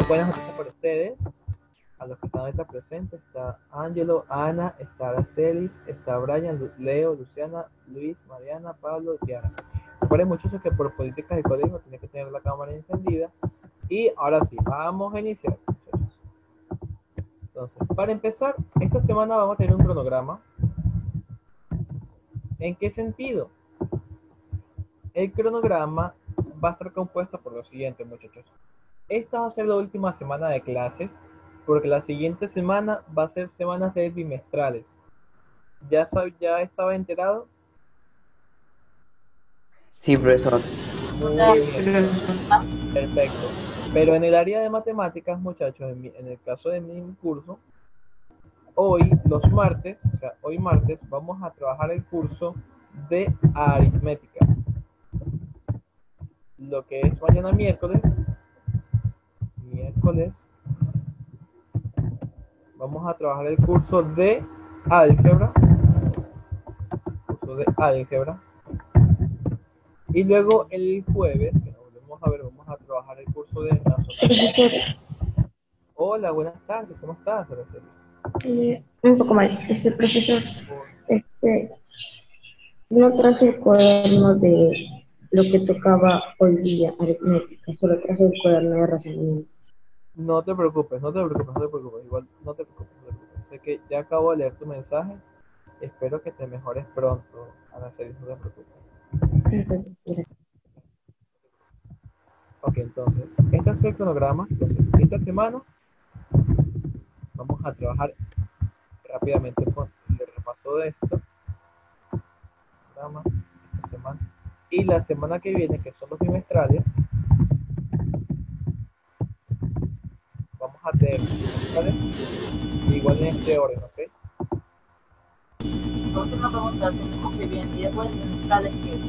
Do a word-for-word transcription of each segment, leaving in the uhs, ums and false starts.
buenas noticias para ustedes. A los que están ahorita presentes está Ángelo, Ana, está Aracelis, está Brian, Lu- Leo, Luciana, Luis, Mariana, Pablo, Diana. Recuerden muchachos que por políticas del colegio tiene que tener la cámara encendida. Y ahora sí, vamos a iniciar, muchachos. Entonces, para empezar, esta semana vamos a tener un cronograma. ¿En qué sentido? El cronograma va a estar compuesto por lo siguiente, muchachos. Esta va a ser la última semana de clases, porque la siguiente semana va a ser semanas de bimestrales. ¿Ya, sab ya estaba enterado? Sí, profesor. Muy bien, perfecto. Pero en el área de matemáticas, muchachos, en, mi, en el caso de mi curso, hoy, los martes, o sea, hoy martes, vamos a trabajar el curso de aritmética. Lo que es mañana miércoles, miércoles, vamos a trabajar el curso de álgebra, curso de álgebra, y luego el jueves, que nos volvemos a ver, vamos a trabajar el curso de Profesor, Hola, buenas tardes, ¿cómo estás, Araceli? eh, un poco mal. Este profesor, este, no traje el cuaderno de lo que tocaba hoy día, aritmética, solo traje el cuaderno de razonamiento. No te preocupes, no te preocupes, no te preocupes, igual no te preocupes, no te preocupes. Sé que ya acabo de leer tu mensaje, espero que te mejores pronto, Araceli, no te preocupes. Entonces, mira, Ok, entonces, este es el cronograma, entonces, esta semana vamos a trabajar rápidamente con el repaso de esto, programa, esta semana, y la semana que viene, que son los bimestrales, vamos a tener bimestrales igual en este orden, ¿ok? Próxima pregunta, tenemos que bien, si después de trimestrales que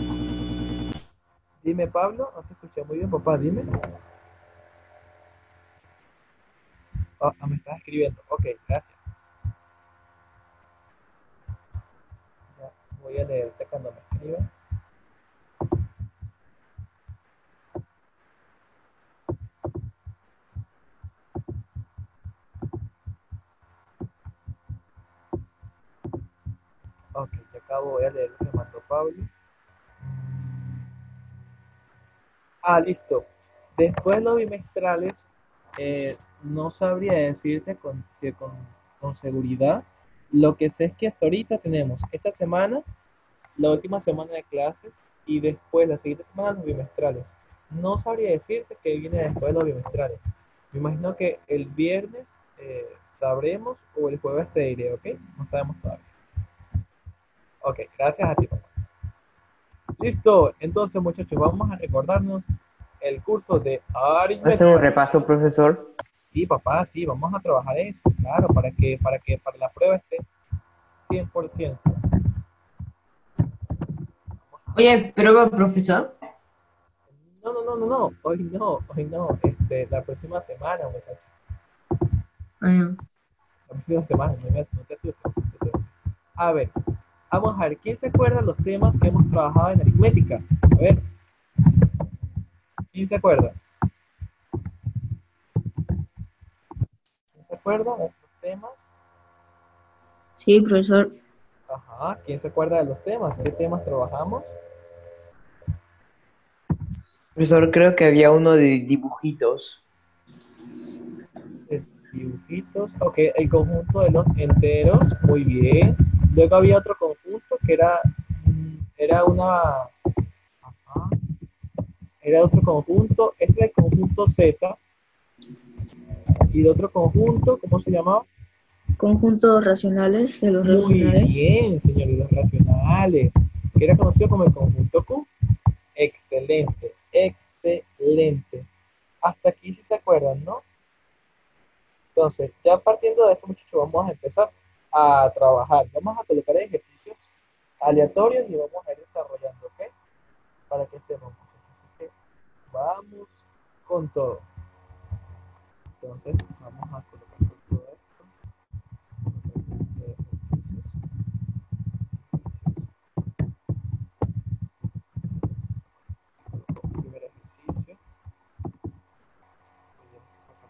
Dime, Pablo, no te escuché muy bien, papá, dime. Ah, ah, me estás escribiendo. Ok, gracias. Ya voy a leerte cuando me escribas. Ok, ya acabo, voy a leer lo que mandó Pablo. Ah, listo. Después de los bimestrales, eh, no sabría decirte con, que con, con seguridad. Lo que sé es que hasta ahorita tenemos esta semana, la última semana de clases, y después, la siguiente semana, los bimestrales. No sabría decirte qué viene después de los bimestrales. Me imagino que el viernes eh, sabremos o el jueves te diré, ¿ok? No sabemos todavía. Ok, gracias a ti, papá. Listo, entonces muchachos, vamos a recordarnos el curso de ¿Hace un aritmética. repaso, profesor? Sí, papá, sí, vamos a trabajar eso, claro, para que, para que para la prueba esté cien por ciento. Oye, prueba, profesor. No, no, no, no, no, hoy no, hoy no, este, la próxima semana, muchachos. Ah, La próxima semana, no, me, no te asustes. No te asustes. A ver, vamos a ver, ¿quién se acuerda de los temas que hemos trabajado en aritmética? A ver, ¿quién se acuerda? ¿Quién se acuerda de estos temas? sí, profesor. Ajá, ¿quién se acuerda de los temas? ¿Qué temas trabajamos? Profesor, creo que había uno de dibujitos. Eh, Dibujitos, ok, el conjunto de los enteros, muy bien. Luego había otro conjunto que era, mm, era una, ajá, era otro conjunto, este era el conjunto Z, y de otro conjunto, ¿cómo se llamaba? Conjuntos racionales de los Muy racionales. bien, señor, y los racionales, que era conocido como el conjunto Q. Excelente, excelente. Hasta aquí sí se acuerdan, ¿no? Entonces, ya partiendo de esto, muchachos, vamos a empezar a trabajar. Vamos a colocar ejercicios aleatorios y vamos a ir desarrollando, ¿ok? Para que estemos, muchachos. Así que vamos con todo. Entonces, vamos a colocar todo esto. Primer ejercicio.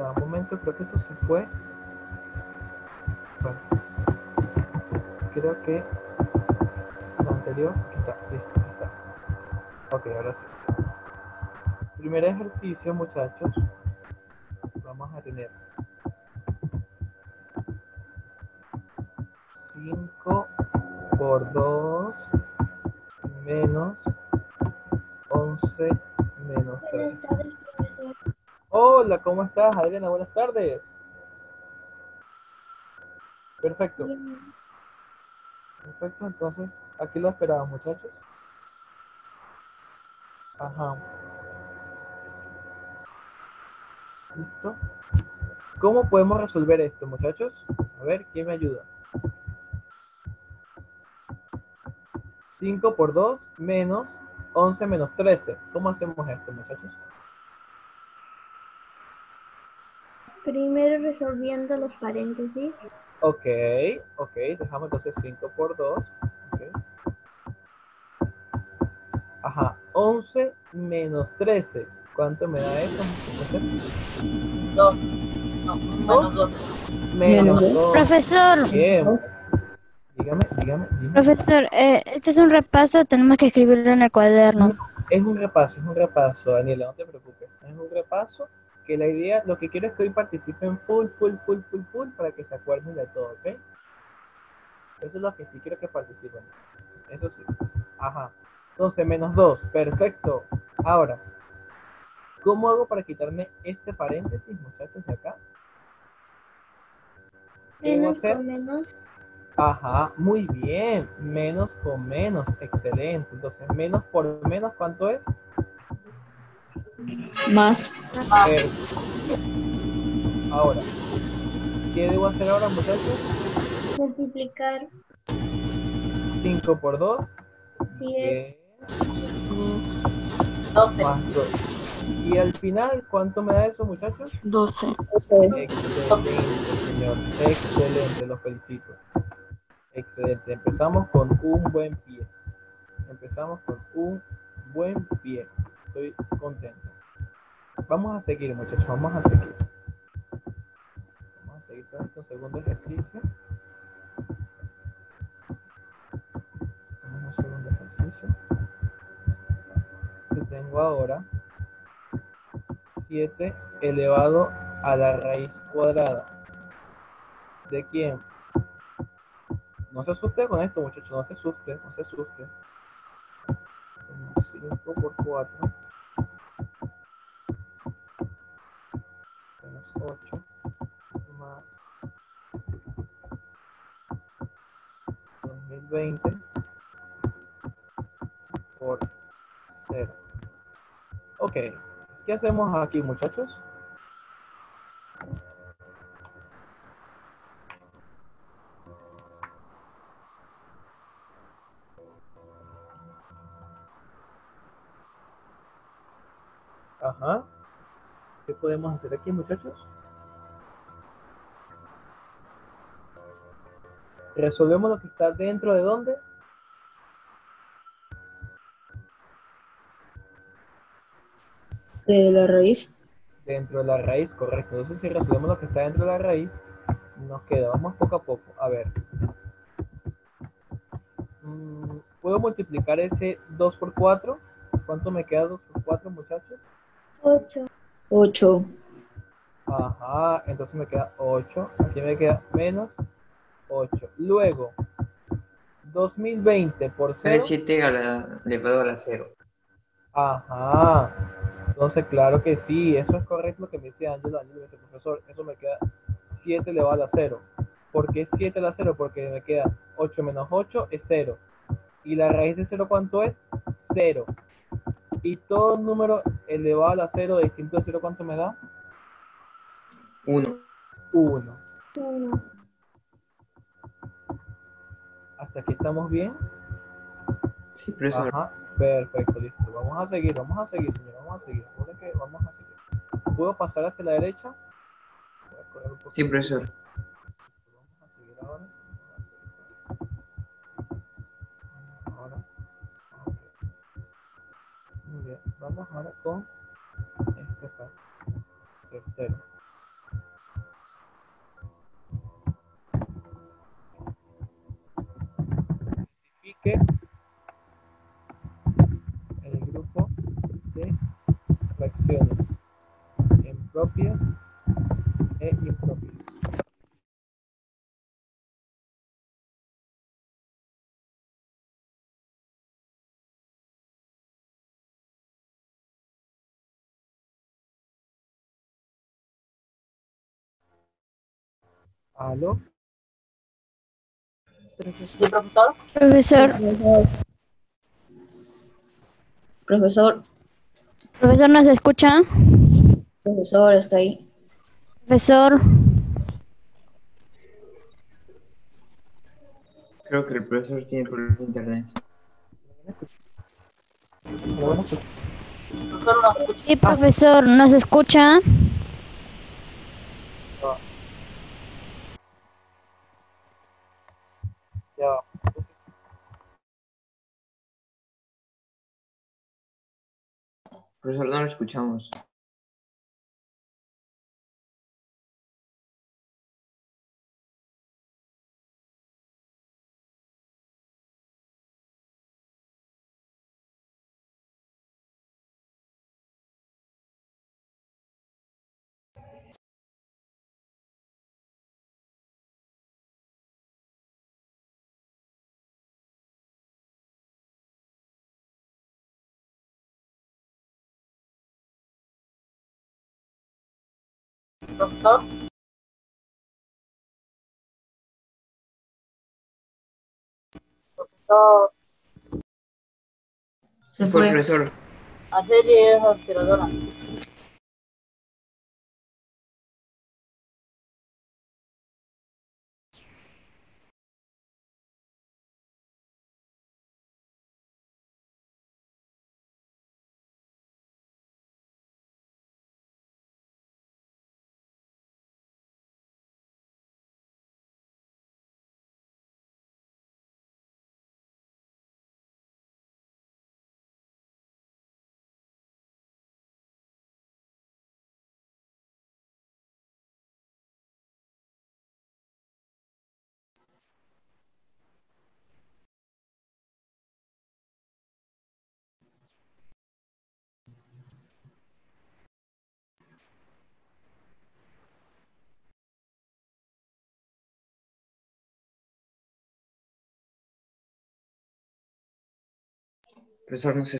Ya, un momento, creo que esto se fue. Bueno, creo que lo anterior. Aquí está, listo, aquí está. Ok, ahora sí. Primer ejercicio, muchachos. Vamos a tener cinco por dos menos once menos tres. Buenas tardes, profesor. Hola, ¿cómo estás, Adriana? Buenas tardes. Perfecto, Bien. perfecto. Entonces, aquí lo esperamos, muchachos. Ajá. Listo. ¿Cómo podemos resolver esto, muchachos? A ver, ¿quién me ayuda? cinco por dos menos once menos trece. ¿Cómo hacemos esto, muchachos? Primero resolviendo los paréntesis. Ok, ok. Dejamos entonces cinco por dos. Okay. Ajá. once menos trece. ¿Cuánto me da eso? Dos. No, menos dos. Menos Menos dos. Profesor, Bien. Dígame, dígame, dígame. profesor, eh, este es un repaso, tenemos que escribirlo en el cuaderno. Es un repaso, es un repaso, Daniela, no te preocupes. Es un repaso que la idea, lo que quiero es que hoy participen full, full, full, full, full, para que se acuerden de todo, ¿ok? Eso es lo que sí quiero que participen. Eso sí. Ajá. Entonces, menos dos. Perfecto. Ahora, ¿cómo hago para quitarme este paréntesis, muchachos, de acá? ¿Qué debo Menos hacer? con menos. Ajá, muy bien. Menos con menos. Excelente. Entonces, menos por menos, ¿cuánto es? Más. Perfecto. Ahora, ¿qué debo hacer ahora, muchachos? Multiplicar cinco por dos. diez. Doce. Más dos. Y al final, ¿cuánto me da eso, muchachos? doce. Excelente, señor. Excelente, los felicito. Excelente. Empezamos con un buen pie. Empezamos con un buen pie. Estoy contento. Vamos a seguir, muchachos. Vamos a seguir. Vamos a seguir con este segundo ejercicio. Vamos a un segundo ejercicio. Si tengo ahora siete elevado a la raíz cuadrada. ¿De quién? No se asuste con esto, muchachos. No se asuste, no se asuste. cinco por cuatro menos ocho más dos mil veinte por cero. Ok, ¿qué hacemos aquí, muchachos? Ajá. ¿Qué podemos hacer aquí, muchachos? Resolvemos lo que está dentro de dónde? De la raíz. Dentro de la raíz, correcto. Entonces, si resolvemos lo que está dentro de la raíz, nos queda, vamos poco a poco. A ver. Mm, ¿Puedo multiplicar ese dos por cuatro? ¿Cuánto me queda dos por cuatro, muchachos? ocho. Ocho. Ajá, entonces me queda ocho. Aquí me queda menos ocho. Luego, dos mil veinte por Sale cero. siete a la, elevado a la cero. Ajá. Entonces, claro que sí, eso es correcto lo que me dice Ángelo. Ángelo me dice, profesor, eso me queda siete elevado a la cero. ¿Por qué siete a la cero? Porque me queda ocho menos ocho es cero. ¿Y la raíz de cero cuánto es? cero. ¿Y todo número elevado a la cero distinto de cero cuánto me da? Uno. uno. uno. ¿Hasta aquí estamos bien? Sí, profesor. Ajá, perfecto, listo. Vamos a seguir, vamos a seguir, señor, vamos a seguir. Recuerden que vamos a seguir. ¿Puedo pasar hacia la derecha? Voy a correr un Sí, poquito. profesor. Vamos a seguir ahora. Ahora. Ok. Muy bien. Vamos ahora con este paso. Tercero. que el grupo de fracciones en propias e impropias. ¿Aló? Sí, profesor. Profesor, Profesor, profesor, ¿nos escucha? profesor, está ahí. Profesor, Creo que el profesor tiene problemas de internet. ¿Me van a escuchar? Profesor, no escucha. sí, profesor, ¿nos escucha? Ya va. Profesor, no lo escuchamos. Profesor. Profesor. Se Fue el fue. profesor. Hacerle esa aspiradora. Profesor, no sé.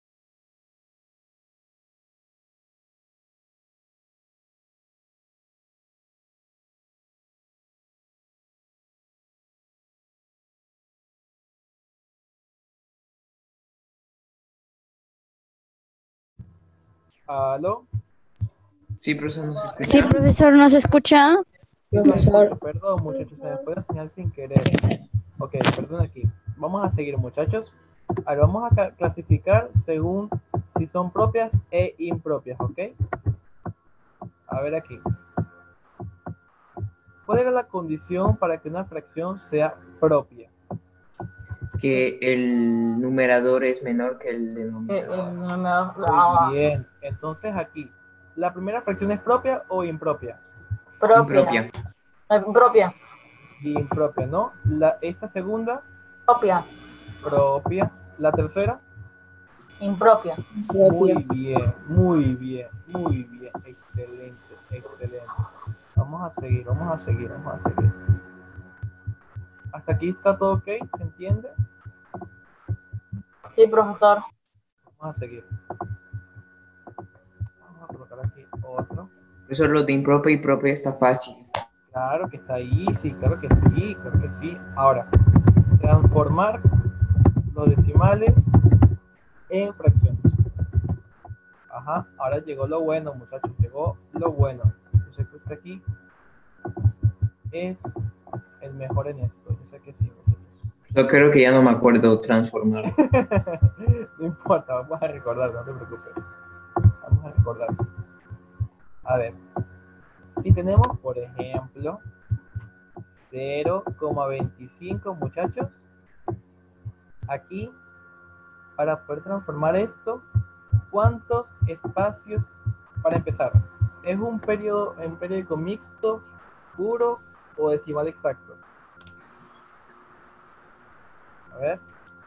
¿Aló? Sí, profesor, no se escucha. Sí, profesor, ¿nos escucha? Sí, sí, escucho. Perdón, muchachos, se me fue la señal sin querer. Ok, perdón aquí. Vamos a seguir, muchachos. Ahora vamos a ca- clasificar según si son propias e impropias, ¿ok? A ver aquí. ¿Cuál era la condición para que una fracción sea propia? Que el numerador es menor que el Eh, eh, denominador. no me da- Muy ah, bien. Entonces aquí, ¿la primera fracción es propia o impropia? propia. Impropia. Eh, propia. Impropia, ¿no? La, esta segunda, Propia. propia. La tercera, Impropia. muy bien, muy bien, muy bien. Excelente, excelente. Vamos a seguir, vamos a seguir, vamos a seguir. ¿Hasta aquí está todo ok? ¿Se entiende? Sí, profesor. Vamos a seguir. Vamos a colocar aquí otro. Profesor, lo de impropia y propia está fácil. Claro que está ahí, sí, claro que sí, claro que sí. Ahora, transformar los decimales en fracciones. Ajá, ahora llegó lo bueno, muchachos, llegó lo bueno. Yo sé que usted aquí es el mejor en esto, yo sé que sí, muchachos. Yo creo que ya no me acuerdo transformar. No importa, vamos a recordar, no te preocupes. Vamos a recordar. A ver, si tenemos, por ejemplo, cero coma veinticinco, muchachos, aquí, para poder transformar esto, ¿cuántos espacios para empezar? ¿Es un periodo, un periódico mixto, puro o decimal exacto? A ver,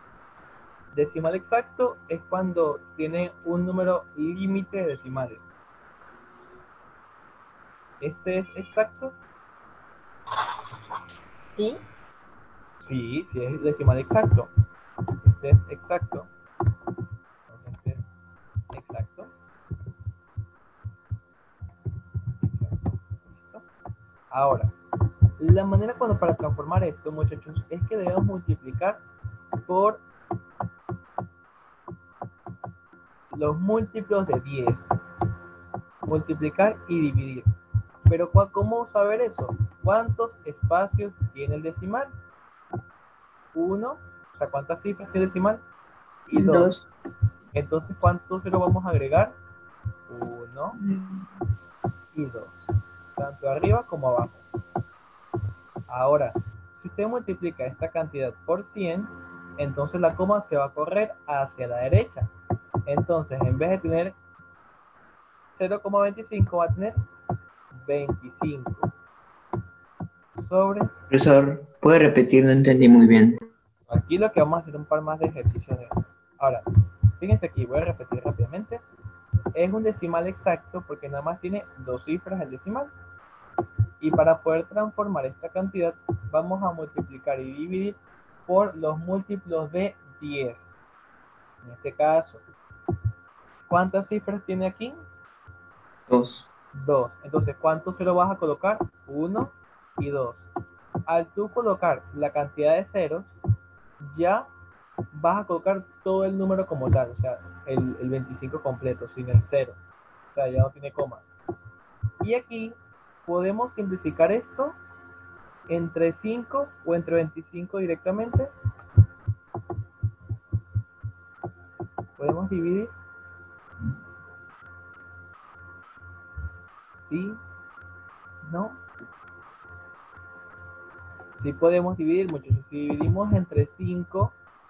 Decimal exacto es cuando tiene un número límite de decimales. ¿Este es exacto? ¿Sí? Sí, sí es decimal exacto. Este es exacto. Entonces este es exacto. ¿Listo? Ahora, la manera cuando para transformar esto, muchachos, es que debemos multiplicar por los múltiplos de diez. Multiplicar y dividir. Pero ¿cómo saber eso? ¿Cuántos espacios tiene el decimal? Uno, o sea, ¿cuántas cifras tiene el decimal? Y dos. Dos. Entonces, ¿cuántos se lo vamos a agregar? Uno y dos. Tanto arriba como abajo. Ahora, si usted multiplica esta cantidad por cien, entonces la coma se va a correr hacia la derecha. Entonces, en vez de tener cero coma veinticinco, va a tener veinticinco. Sobre. Profesor, ¿puede repetir? No entendí muy bien. Aquí lo que vamos a hacer un par más de ejercicios de... Ahora, fíjense aquí, voy a repetir rápidamente. Es un decimal exacto porque nada más tiene dos cifras el decimal. Y para poder transformar esta cantidad, vamos a multiplicar y dividir por los múltiplos de diez. En este caso, ¿cuántas cifras tiene aquí? Dos. dos. Entonces, ¿cuántos cero vas a colocar? uno y dos. Al tú colocar la cantidad de ceros, ya vas a colocar todo el número como tal, o sea, el, el veinticinco completo, sin el cero. O sea, ya no tiene coma. Y aquí podemos simplificar esto entre cinco o entre veinticinco directamente. Podemos dividir. Sí. No. Sí podemos dividir, muchachos. Si dividimos entre cinco,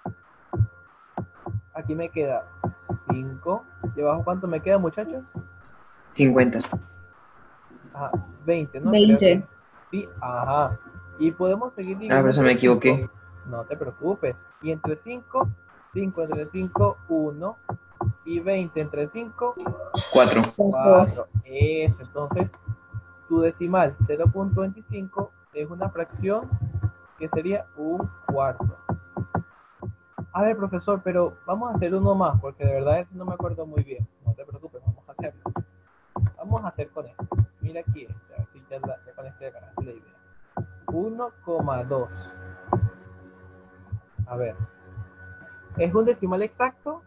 aquí me queda cinco. ¿Y abajo cuánto me queda, muchachos? Cincuenta. Ajá, veinte, ¿no? veinte. Creo que- Sí, ajá. Y podemos seguir Ah, dividiendo. por eso me entre equivoqué. cinco. No te preocupes. Y entre cinco, cinco entre cinco, uno. Y veinte entre cinco, Cuatro. cuatro. Eso, entonces, tu decimal cero punto veinticinco es una fracción que sería un cuarto. A ver, profesor, pero vamos a hacer uno más, porque de verdad eso no me acuerdo muy bien. No te preocupes, vamos a hacerlo. Vamos a hacer con esto. Mira aquí este, a ver si ya, la, ya con este agarraste la idea. uno coma dos. A ver. ¿Es un decimal exacto?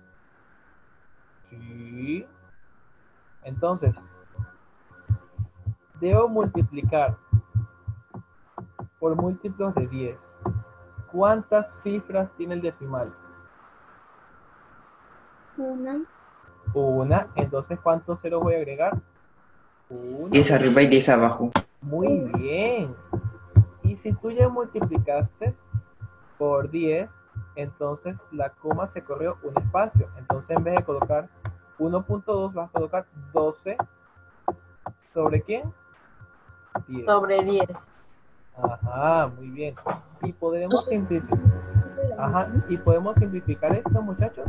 Sí. Entonces, debo multiplicar por múltiplos de diez. ¿Cuántas cifras tiene el decimal? Una. Una. Entonces, ¿cuántos ceros voy a agregar? Uno. Diez arriba y diez abajo. Muy bien. Y si tú ya multiplicaste por diez, entonces la coma se corrió un espacio. Entonces, en vez de colocar uno punto dos, vas a colocar doce. ¿Sobre quién? diez. Sobre diez. Ajá, muy bien. Y podemos simplificar. Ajá, y podemos simplificar esto, muchachos.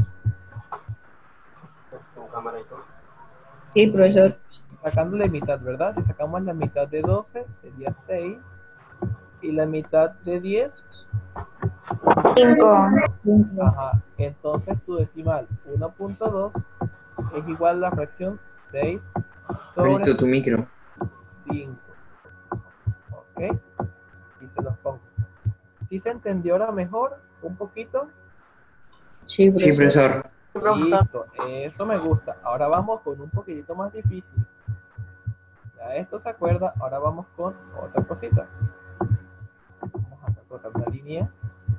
Sí, profesor. Sacándole mitad, ¿verdad? Si sacamos la mitad de doce, sería seis. Y la mitad de diez, Cinco. ajá. Entonces tu decimal uno punto dos es igual a la fracción seis sobre Ahorita tu micro. cinco. ¿Ok? Y se los pongo. ¿Sí se entendió ahora mejor? ¿Un poquito? Sí, Sí, profesor. profesor. Listo, eso me gusta. Ahora vamos con un poquitito más difícil. Ya esto se acuerda, ahora vamos con otra cosita. Vamos a cortar una línea.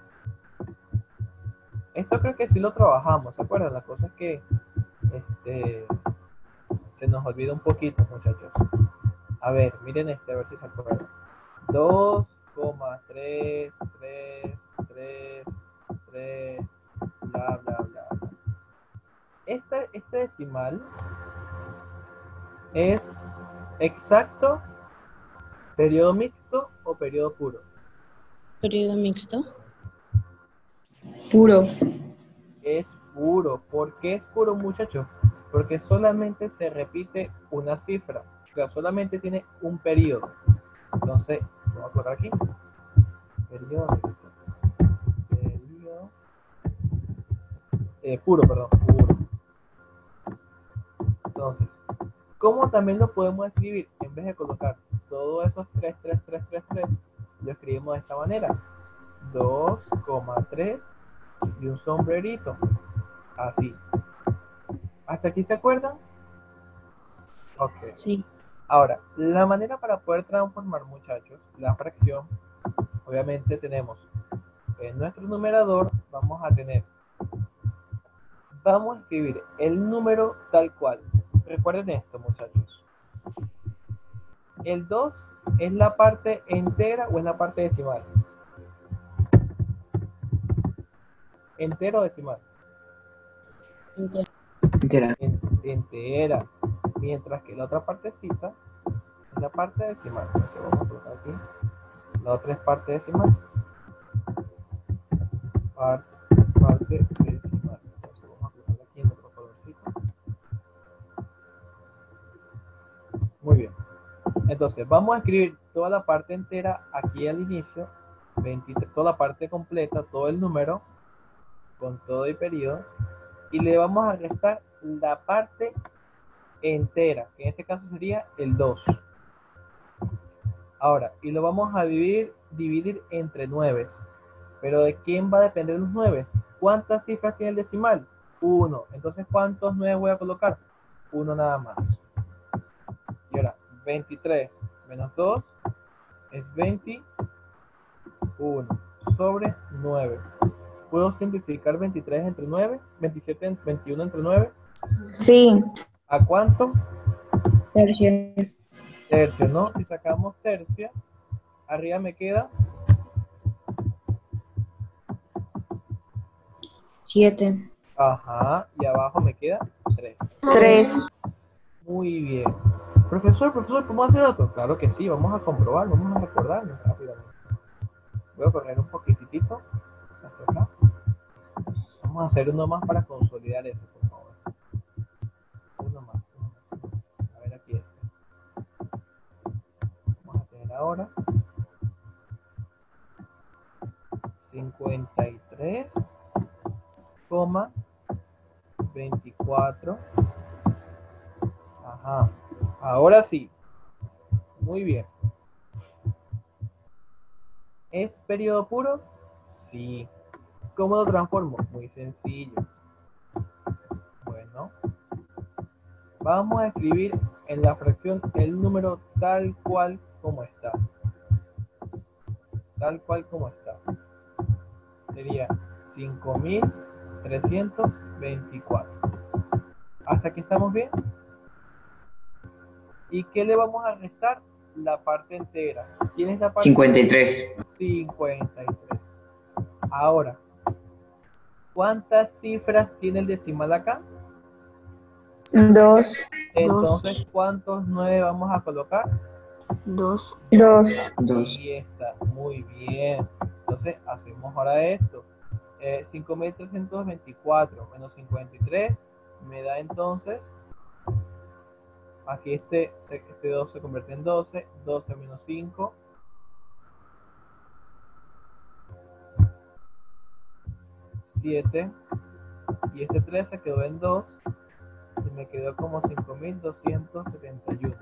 Esto creo que sí lo trabajamos, ¿se acuerdan? Las cosas que este, se nos olvida un poquito, muchachos. A ver, miren este, a ver si se acuerdan. dos coma tres tres tres tres, bla, bla, bla. Este, este decimal es exacto, periodo mixto o periodo puro. Periodo mixto. Puro. es puro. ¿Por qué es puro, muchachos? Porque solamente se repite una cifra. O sea, solamente tiene un periodo. Entonces, vamos a colocar aquí. Periodo. Periodo. Eh, puro, perdón. Puro. Entonces, ¿cómo también lo podemos escribir? En vez de colocar todos esos tres, tres, tres, tres, tres, lo escribimos de esta manera. dos coma tres y un sombrerito. Así. ¿Hasta aquí se acuerdan? Ok. Sí. Ahora, la manera para poder transformar, muchachos, la fracción, obviamente tenemos en nuestro numerador, vamos a tener, vamos a escribir el número tal cual. Recuerden esto, muchachos. ¿El dos es la parte entera o es la parte decimal? ¿Entera o decimal? Entera. En- entera. Mientras que la otra partecita es la parte decimal. Entonces vamos a colocar aquí. La otra es parte decimal. Parte, parte decimal. Entonces vamos a colocar aquí en otro colorcito. Muy bien. Entonces vamos a escribir toda la parte entera aquí al inicio. veintitrés, toda la parte completa, todo el número, con todo el periodo. Y le vamos a restar la parte entera, que en este caso sería el dos. Ahora, y lo vamos a dividir, dividir entre nueve. Pero ¿de quién va a depender los nueve? ¿Cuántas cifras tiene el decimal? uno. Entonces, ¿cuántos nueve voy a colocar? uno nada más. Y ahora, veintitrés menos dos es veintiuno sobre nueve. ¿Puedo simplificar veintitrés entre nueve? veintisiete, veintiuno entre nueve. Sí. ¿A cuánto? Tercio. Tercio, ¿no? Si sacamos tercio, arriba me queda Siete. ajá, y abajo me queda tres. Tres. Muy bien. Profesor, profesor, ¿cómo hacer otro? Claro que sí, vamos a comprobar, vamos a recordarnos rápidamente. Voy a correr un poquitito hacia acá. Vamos a hacer uno más para consolidar eso, por favor. Uno más, uno más. A ver, aquí este. Vamos a tener ahora cincuenta y tres coma veinticuatro. Ajá. Ahora sí. Muy bien. ¿Es periodo puro? Sí. ¿Cómo lo transformo? Muy sencillo. Bueno. Vamos a escribir en la fracción el número tal cual como está. Tal cual como está. Sería cinco mil trescientos veinticuatro. ¿Hasta aquí estamos bien? ¿Y qué le vamos a restar? La parte entera. ¿Quién es la parte cincuenta y tres. cincuenta y tres. Ahora, ¿cuántas cifras tiene el decimal acá? Dos. Entonces, ¿cuántos nueve vamos a colocar? Dos. Dos. dos. Ahí está, muy bien. Entonces, hacemos ahora esto. Eh, cinco mil trescientos veinticuatro menos cincuenta y tres me da entonces, aquí este, este dos se convierte en doce, doce menos cinco, siete, y este tres se quedó en dos, y me quedó como cinco mil doscientos setenta y uno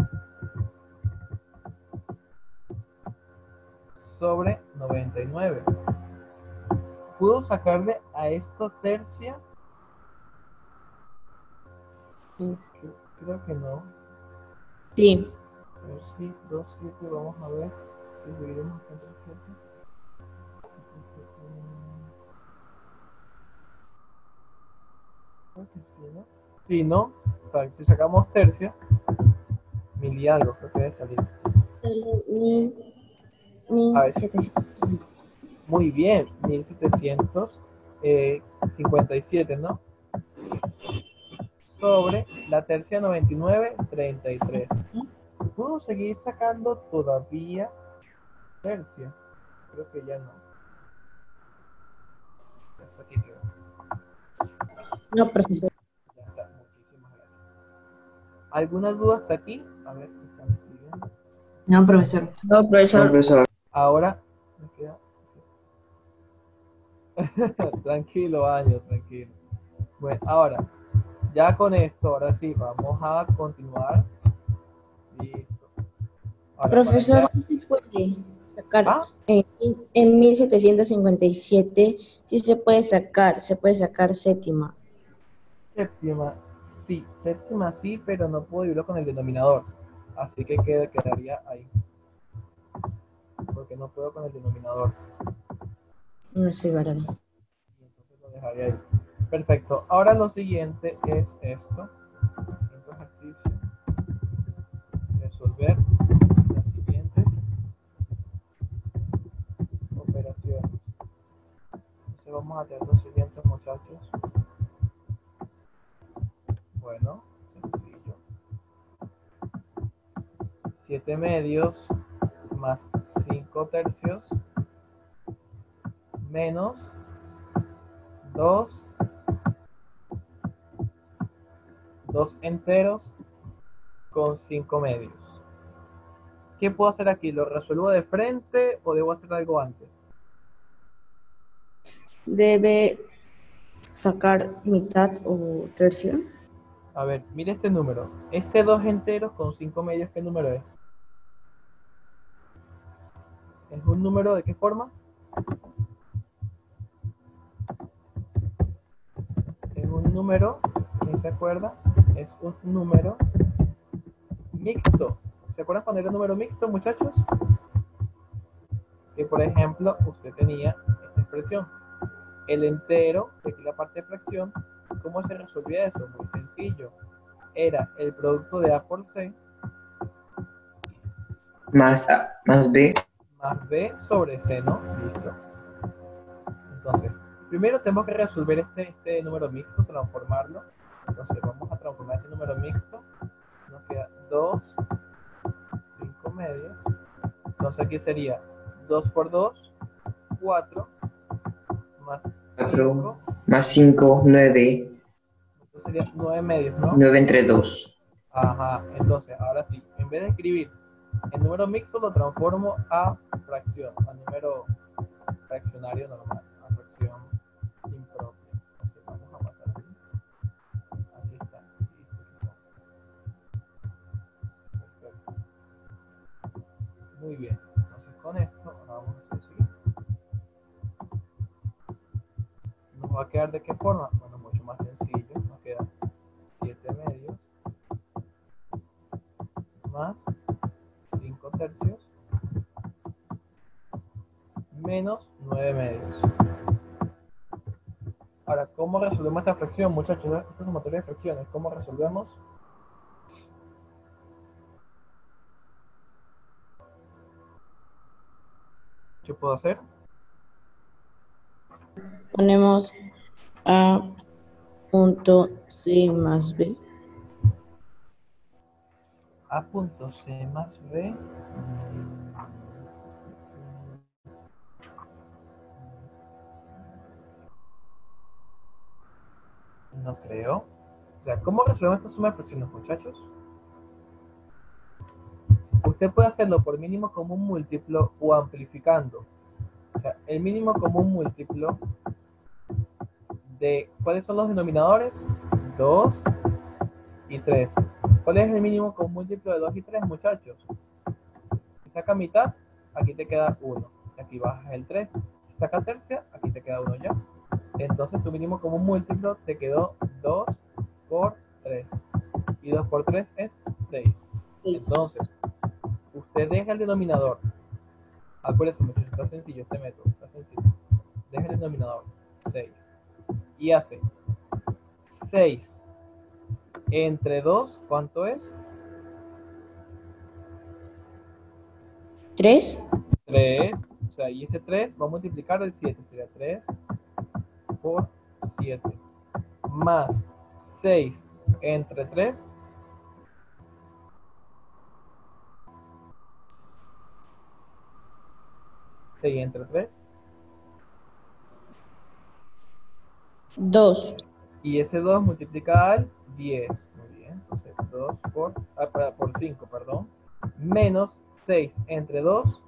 sobre noventa y nueve. ¿Puedo sacarle a esto tercia? Creo que no. Sí. A ver si dos, siete, vamos a ver si dividimos entre siete. Creo que sí, ¿no? Sí, ¿no? O sea, si sacamos tercio, mil y algo creo que debe salir. Mil. A ver, setecientos. muy bien, mil setecientos cincuenta y siete, ¿no? Sobre la tercia noventa y nueve, treinta y tres. ¿Puedo seguir sacando todavía tercia? Creo que ya no. Hasta aquí quedó. No, profesor. Ya está, muchísimas gracias. ¿Alguna duda hasta aquí? A ver, ¿qué están escribiendo? No, profesor. No, No, profesor. profesor. Ahora, me queda... Tranquilo, Año, tranquilo. Bueno, ahora, ya con esto, ahora sí, vamos a continuar. Listo. Ahora, para Profesor, ya... sí se puede sacar Ah, en, en mil setecientos cincuenta y siete, sí se puede sacar, se puede sacar séptima. séptima. Sí, séptima sí, pero no puedo dividirlo con el denominador. Así que queda- quedaría ahí. Porque no puedo con el denominador. No sé, verdad. Y entonces lo dejaría ahí. Perfecto. Ahora lo siguiente es esto. Quinto ejercicio. Resolver las siguientes operaciones. Entonces vamos a tener los siguientes, muchachos. Bueno, sencillo. siete medios más cinco tercios menos dos, dos enteros con cinco medios. ¿Qué puedo hacer aquí? ¿Lo resuelvo de frente o debo hacer algo antes? Debe sacar mitad o tercio. A ver, mire este número. Este dos enteros con cinco medios, ¿qué número es? ¿Es un número de qué forma? Es un número, ¿quién se acuerda? Es un número mixto. ¿Se acuerdan cuando era un número mixto, muchachos? Que por ejemplo, usted tenía esta expresión. El entero, de aquí la parte de fracción, ¿cómo se resolvía eso? Muy sencillo. Era el producto de A por C Más A, más B. más B sobre C, ¿no? Listo. Entonces, primero tenemos que resolver este, este número mixto, transformarlo. Entonces, vamos a transformar este número mixto. Nos queda dos, cinco medios. Entonces, aquí sería dos por dos, cuatro, más cuatro cinco. más cinco, nueve. Entonces sería nueve medios, ¿no? nueve entre dos. Ajá, entonces, ahora sí, en vez de escribir el número mixto, lo transformo a fracción, a número fraccionario normal, a fracción impropia. Entonces, vamos a pasar aquí. Aquí está, listo, aquí está. Perfecto. Muy bien, entonces con esto, ahora vamos a hacer lo siguiente. ¿Nos va a quedar de qué forma? Bueno, mucho más sencillo, nos queda siete medios más cinco tercios menos nueve medios. Ahora, ¿cómo resolvemos esta fracción, muchachos? Esta sumatoria de fracciones, ¿cómo resolvemos? ¿Qué puedo hacer? Ponemos A punto C más B. A punto C más B. No creo. O sea, ¿cómo resolvemos esta suma de fracciones, muchachos? Usted puede hacerlo por mínimo común múltiplo o amplificando. O sea, el mínimo común múltiplo de... ¿Cuáles son los denominadores? dos y tres. ¿Cuál es el mínimo común múltiplo de dos y tres, muchachos? Si saca mitad, aquí te queda uno. Aquí bajas el tres. Si saca tercia, aquí te queda uno ya. Entonces tu mínimo común múltiplo te quedó dos por tres. Y dos por tres es seis. Entonces, usted deja el denominador. Acuérdense, muchachos, está sencillo este método. Está sencillo. Deja el denominador seis. Y hace seis entre dos, ¿cuánto es? tres. tres. O sea, y ese tres va a multiplicar el siete. Sería tres por siete. Más seis entre tres. seis entre tres. dos. Y ese dos multiplica al diez. Muy bien. Entonces dos por, ah, para- por cinco, perdón. Menos seis entre dos,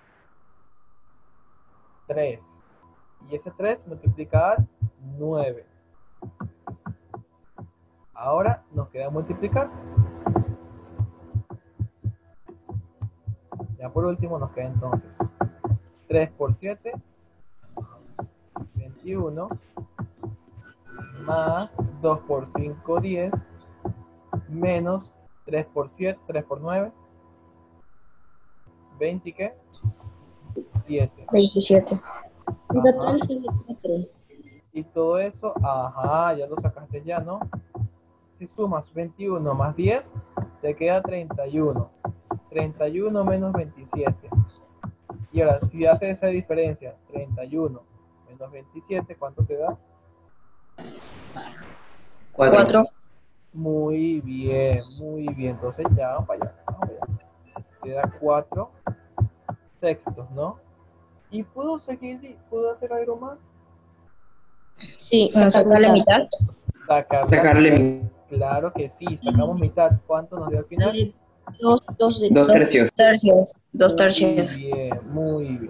tres. Y ese tres multiplica al nueve. Ahora nos queda multiplicar. Ya por último nos queda entonces tres por siete, veintiuno, más dos por cinco, diez, menos tres por siete, tres por nueve, veinte, ¿qué? siete. veintisiete. En Ajá. total sale cuatro. Y todo eso, ajá, ya lo sacaste ya, ¿no? Si sumas veintiuno más diez, te queda treinta y uno. treinta y uno menos veintisiete. Y ahora, si haces esa diferencia, treinta y uno menos veintisiete, ¿cuánto te da? Cuatro. Cuatro. Muy bien, muy bien. Entonces ya, vamos para allá, vamos para allá. Te da cuatro sextos, ¿no? ¿Y puedo seguir, puedo hacer algo más? Sí, Para sacar sacar la mitad. mitad. Sacar Sacarle la mi- mitad. Claro que sí, sacamos mitad. ¿Cuánto nos dio al final? Sale dos, dos, de- dos dos tercios. Tercios. Dos Muy tercios. bien, muy bien.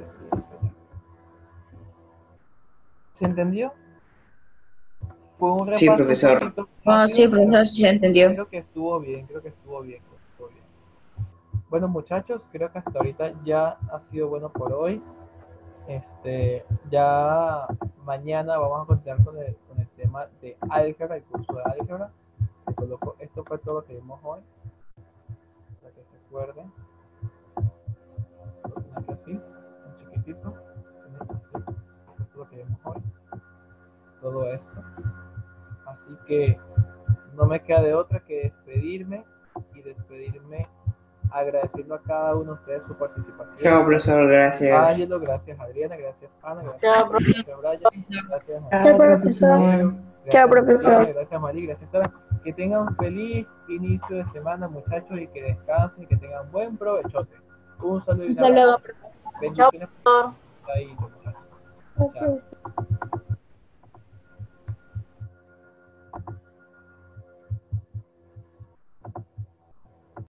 ¿Se entendió? Fue un Sí, repaso profesor. un poquito Ah, rápido, sí, pero profesor, sí se entendió. creo que estuvo bien, creo que estuvo bien, creo que estuvo bien. Bueno, muchachos, creo que hasta ahorita ya ha sido bueno por hoy. Este, ya mañana vamos a continuar con el, con el tema de álgebra, el curso de álgebra. Te coloco- esto fue todo lo que vimos hoy, para que se acuerden. Lo tengo aquí así, un chiquitito. Así. Esto es lo que vimos hoy. Todo esto. Así que no me queda de otra que despedirme y despedirme agradeciendo a cada uno de ustedes su participación. Chao, profesor, gracias. Ángelo, gracias Adriana, gracias Ana, gracias, Chao, gracias Brian, gracias Juan. Chao, profesor. Gracias, Chao, profesor. María, gracias María, gracias Sara. Que tengan un feliz inicio de semana, muchachos, y que descansen y que tengan buen provechote. Un saludo y un Hasta luego, abrazo. profesor. Bendiciones. profesor. Ahí, muchachos. Chao, Chao. profesor.